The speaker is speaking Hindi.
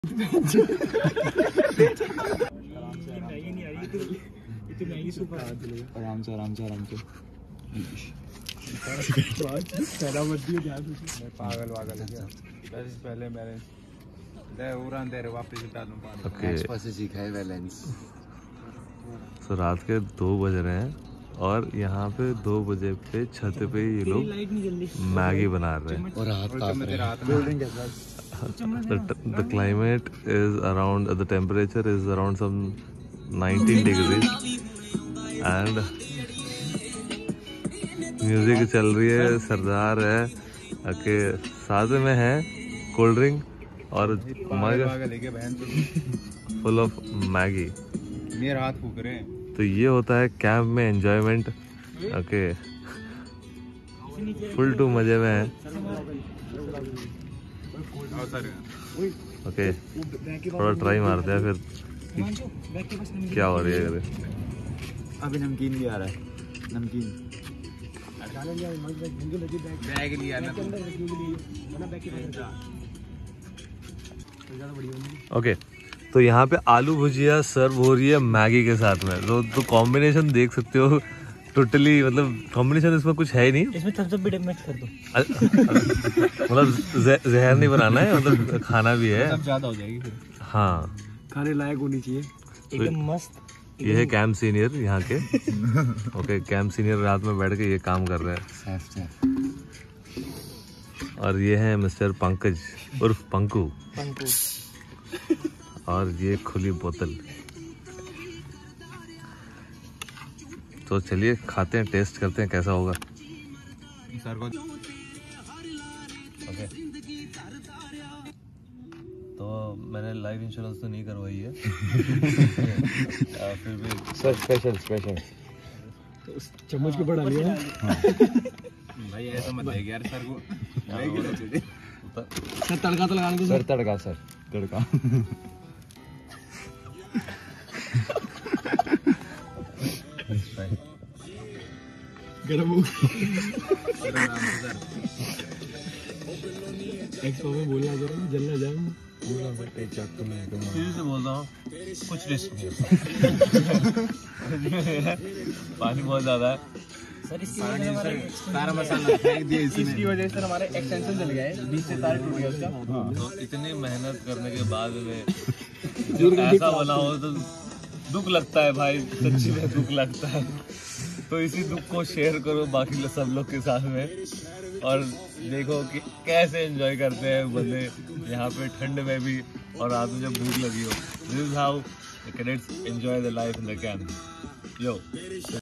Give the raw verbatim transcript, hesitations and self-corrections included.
आराम से आराम से आराम से पागल वागल पहले मैंने वापस सीखा है बैलेंस। तो रात के दो बज रहे हैं और यहाँ पे दो बजे पे छत पे ये लोग मैगी बना रहे हैं और रात the climate is around the temperature is around some nineteen degrees and music चल रही है, सरदार है के साथ में है कोल्ड ड्रिंक और मग फुल ऑफ मैगी। मेरे हाथ फूक रहे हैं। तो ये होता है कैंप में एंजॉयमेंट। ओके फुल टू मजे में है। ओके थोड़ा ट्राई मारते हैं फिर क्या हो रही है। अभी नमकीन भी आ रहा है। नमकीन बैग लिया ना। ओके तो यहाँ पे आलू भुजिया सर्व हो रही है मैगी के साथ में। तो तो कॉम्बिनेशन देख सकते हो टोटली, मतलब कॉम्बिनेशन इसमें कुछ है ही नहीं। इसमें थम्स अप भी मिक्स कर दो। मतलब जहर नहीं बनाना है, मतलब खाना भी है। सब ज्यादा हो जाएगी फिर। हाँ खाने लायक होनी चाहिए एकदम मस्त। ये है कैंप सीनियर यहाँ के। ओके कैंप सीनियर रात में बैठ के ये काम कर रहे हैं। और ये है मिस्टर पंकज उर्फ पंकु। पंकु और ये खुली बोतल। तो चलिए खाते हैं, टेस्ट करते हैं कैसा होगा। ओके तो मैंने लाइफ इंश्योरेंस तो नहीं करवाई है। फिर भी सर स्पेशल स्पेशल तो चम्मच को बढ़ा लिया। भाई ऐसा मत देख यार सर को। सर तड़का तो लगाने दो सर। तड़का सर तड़का। गरम हो एक्सपो में बोलना जरा जलना जाए। सीधे से बोल रहा हूँ कुछ रिस्क नहीं। पानी बहुत ज्यादा है सर। इसकी वजह से सारा मसाला फेंक दिया इसकी वजह से हमारे एक्सटेंशन जल गया है, बीच से तार टूट गया उसका। तो इतनी मेहनत करने के बाद में ऐसा बना हो तो दुख लगता है भाई, सच्ची में दुख लगता है। तो इसी दुख को शेयर करो बाकी सब लोग के साथ में और देखो कि कैसे एंजॉय करते हैं बंदे यहाँ पे ठंड में भी और रात में जब भूख लगी हो। This is how the cadets enjoy the life in the camp. Yo